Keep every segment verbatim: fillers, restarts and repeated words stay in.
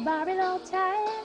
Barbie don't tie.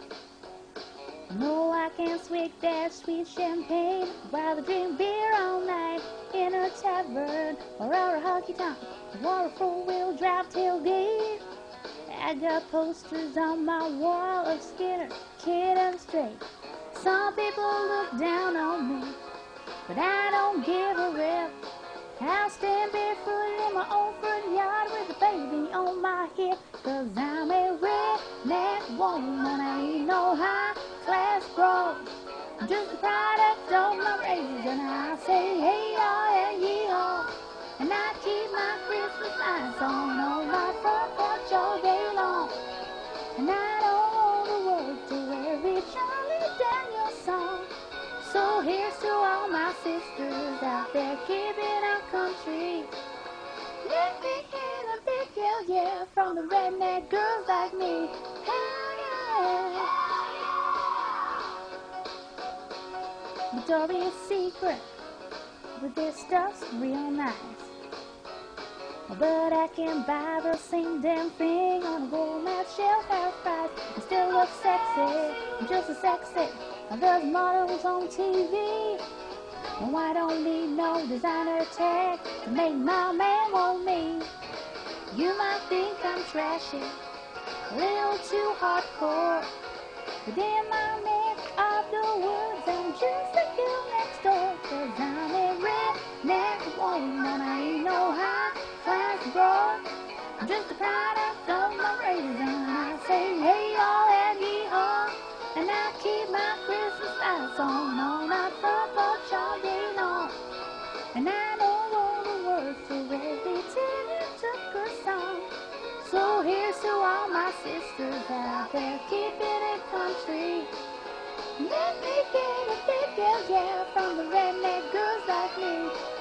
No, I can't swig that sweet champagne. I'd rather drink beer all night in a tavern or a honky tonk or a four-wheel drive tailgate. I got posters on my wall of Skinner, Kid and Straight. Some people look down on me, but I don't give a rip. I stand barefoot in my own front yard with a baby on my hip, 'cause I'm a redneck woman. I ain't no high-class broad, I'm just a product of my race. And I say hey-yaw and yee-haw, and I keep my Christmas lights on on my front porch all day long. And I don't want the world to every Charlie Daniels song. So here's to all my sisters out there keeping our country. Let me hear the big hell yeah from the redneck girls like me. Hell yeah! Victoria's Secret, but their stuff's real nice. But I can't buy the same damn thing on a gourmet shelf half price. I still look sexy, I'm just as sexy as those models on T V. Oh, I don't need no designer tag to make my man want me. You might think I'm trashy, a little too hardcore, but in my neck of the woods I'm just like you next door. 'Cause I'm a redneck woman, I ain't no high-class broad, I'm just a product of my race. And I say hey-yaw and yee-haw, and I keep my Christmas lights on on our front porch all day long. And I don't know the words to every Tim Tucker song. So here's to all my sisters out there keeping it country. Let me get a big yeah, yeah from the redneck girls like me.